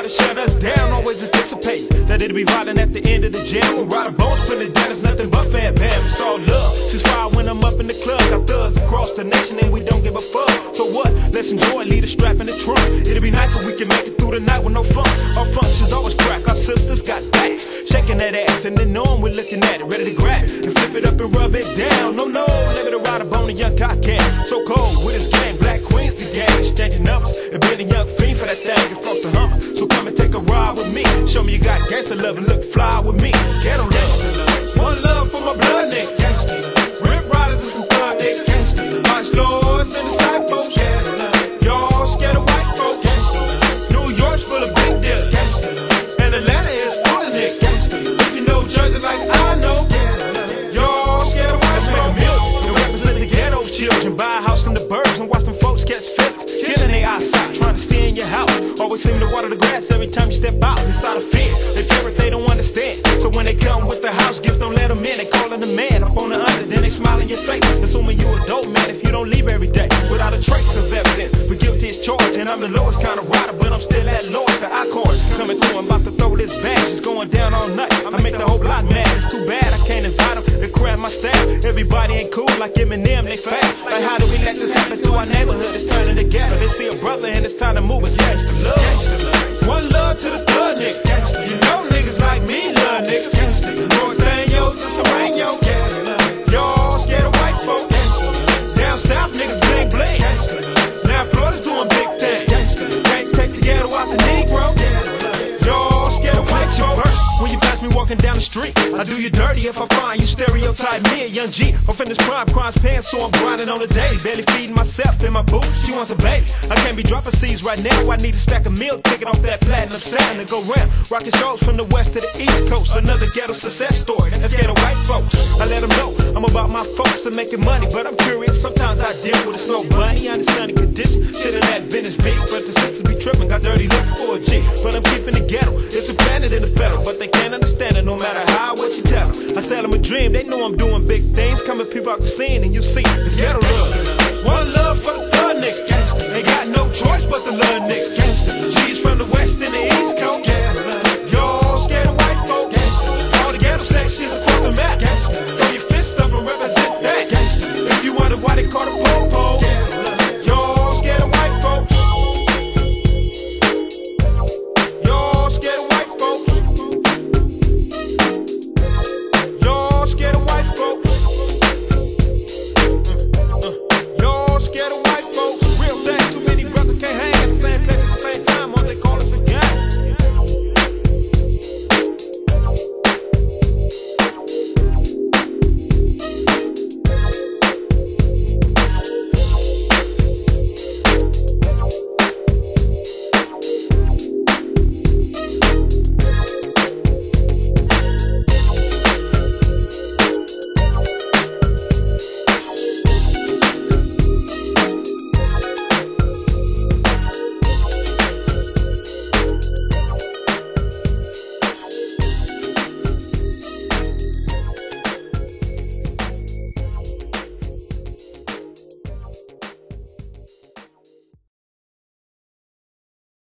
to shut us down, always anticipate that it'll be violent at the end of the jam. We ride our bones, put it down, it's nothing but fan bam. It's all love. Since fire when I'm up in the club, got thugs across the nation and we don't give a fuck. So what? Let's enjoy, lead a strap in the trunk. It'll be nice if we can make it through the night with no fun. Our functions always crack, our sisters got backs, shaking that ass and they know we're looking at it, ready to grab it and flip it up and rub it down. No, never to ride up on a young cockhead. So cold with his game, black queens the game, exchanging numbers and being a young fiend for that thing across the Hummer. So come and take a ride with me, show me you got gangsta love and look fly with me. It's ghetto love, one love for my blood niggas, rip riders and some thug niggas, watch lords and the side folks. Y'all scared of white folks. New York's full of big dealers, and Atlanta is full of niggas. If you know Jersey like I know, y'all scared of white folks. Make a million and represent the ghetto's children, buy a house in the burbs and watch them folks catch feelings, killing their eyesight, trying to see in your house. Always seem to water the grass every time you step out. Inside of fear, they fear it, they don't understand. So when they come with the house gift, don't let them in. They calling the man up on the under, then they smile in your face, assuming you a dope man if you don't leave every day without a trace of evidence. But guilty is charged, and I'm the lowest kind of rider, but I'm still at lowest. The I-chords coming through, I'm about to throw this bash. It's going down all night, I make the whole block mad. It's too bad I can't invite them, they grab my staff. Everybody ain't cool like Eminem, they fast. Like how do we let this happen to our neighborhood? It's turning to ghetto. They see a brother and it's time to move. It's gangsta love. One love to the thug niggas. You know niggas like me love niggas. Norteños and Serranos. Y'all scared of white folks. Down south niggas bling bling. Now Florida's doing big things. Can't take the ghetto out the Negro. Y'all scared of white folks. When you pass me walking down the street, I do you dirty if I find you stereotype me, a young G. I'm finna prime crimes pants, so I'm grinding on the daily. Barely feeding myself in my boots, she wants a baby. I can't be dropping seeds right now, I need to stack a meal ticket off that platinum sound to go round. Rocking shows from the west to the east coast, another ghetto success story. That's ghetto white folks. I let them know I'm about my folks and making money, but I'm curious, sometimes I deal with a snow bunny under sunny conditions. Shit in that Venice beef, but the sisters be tripping, got dirty looks for a G. But I'm keeping the ghetto, it's implanted in the federal, but they can't understand it no matter how, what you tell them. I sell them a dream, they know I'm doing big things. Come and peep out the scene and you see, it's ghetto